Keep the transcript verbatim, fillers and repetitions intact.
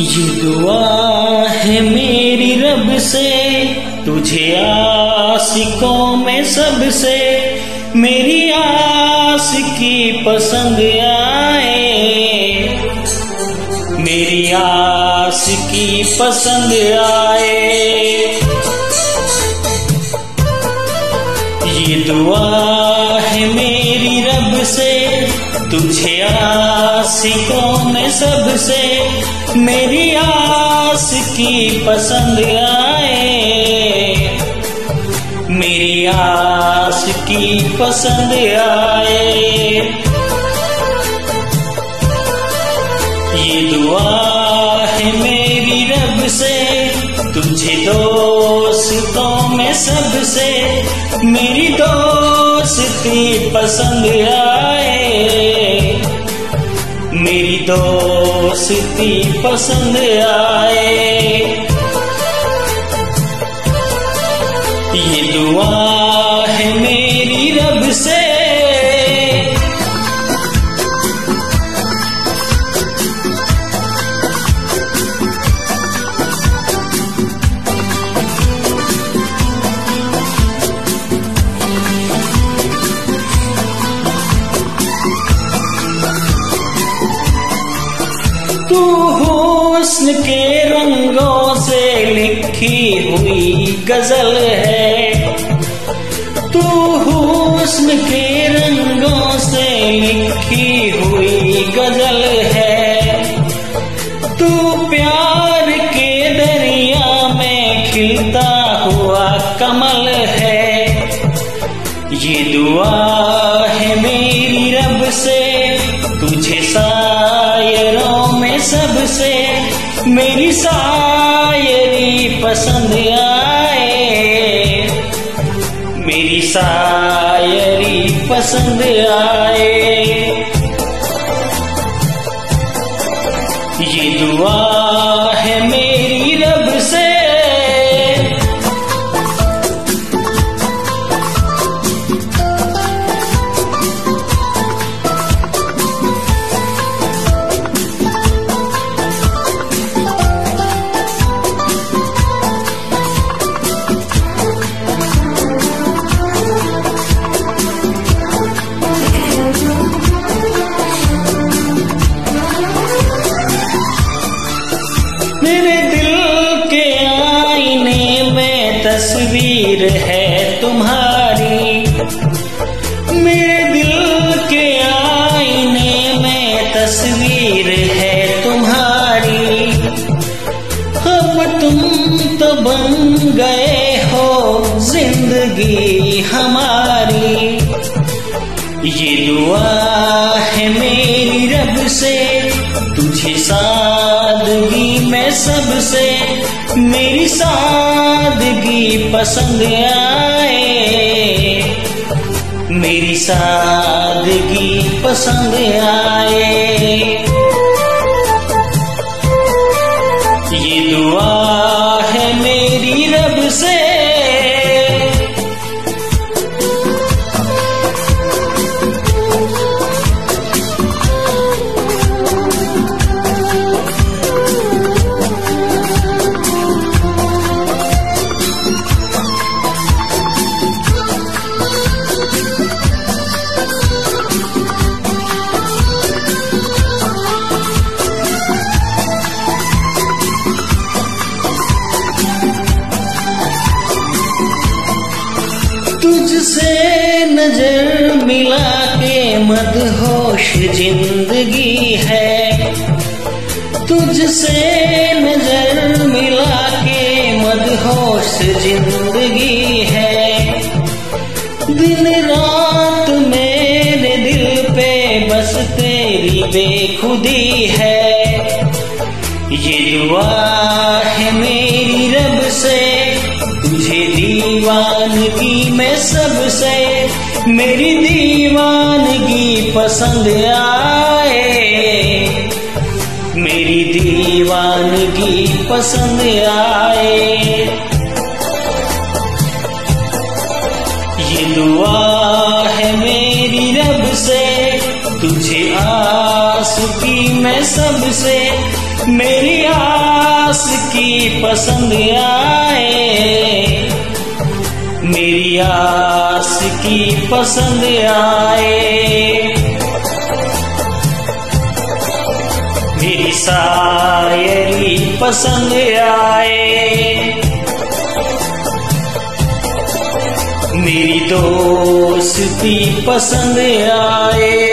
ये दुआ है मेरी रब से, तुझे आशिकों में सबसे मेरी आशिकी पसंद आए, मेरी आशिकी पसंद आए। ये दुआ है मेरी रब से, तुझे आशिकों में सबसे मेरी आशिकी पसंद आए, मेरी आशिकी पसंद आए। ये दुआ है मेरी रब से, तुझे दोस्तों में सबसे मेरी दोस्ती पसंद आए, मेरी दोस्ती पसंद आए। ये दुआ है मेरी रब से। तू हुस्न के रंगों से लिखी हुई गजल है, तू हुस्न के रंगों से लिखी हुई गजल है, तू प्यार के दरिया में खिलता हुआ कमल है। ये दुआ है मेरी रब से, तुझे शायरों में सबसे मेरी शायरी पसंद आए, मेरी शायरी पसंद आए। ये दुआ है मेरी रब से। मेरे दिल के आईने में तस्वीर है तुम्हारी, मेरे दिल के आईने में तस्वीर है तुम्हारी। अब तुम तो बन गए हो जिंदगी हमारी। ये दुआ है मेरी रब से, तुझे सादगी में सबसे मेरी सादगी पसंद आए, मेरी सादगी पसंद आए। ये दुआ है मेरी रब से। तुझसे नजर मिला के मदहोश जिंदगी है, तुझसे नजर मिला के मदहोश जिंदगी है। दिन रात मेरे दिल पे बस तेरी बेखुदी है। ये दुआ है मेरी रब से, तुझे दीवानगी में सबसे मेरी दीवानगी पसंद आए, मेरी दीवानगी पसंद आए। ये दुआ है मेरी रब से, तुझे आशिकी में सबसे मेरी आस की पसंद आए, मेरी आस की पसंद आए, मेरी शायरी पसंद आए, मेरी दोस्ती पसंद आए।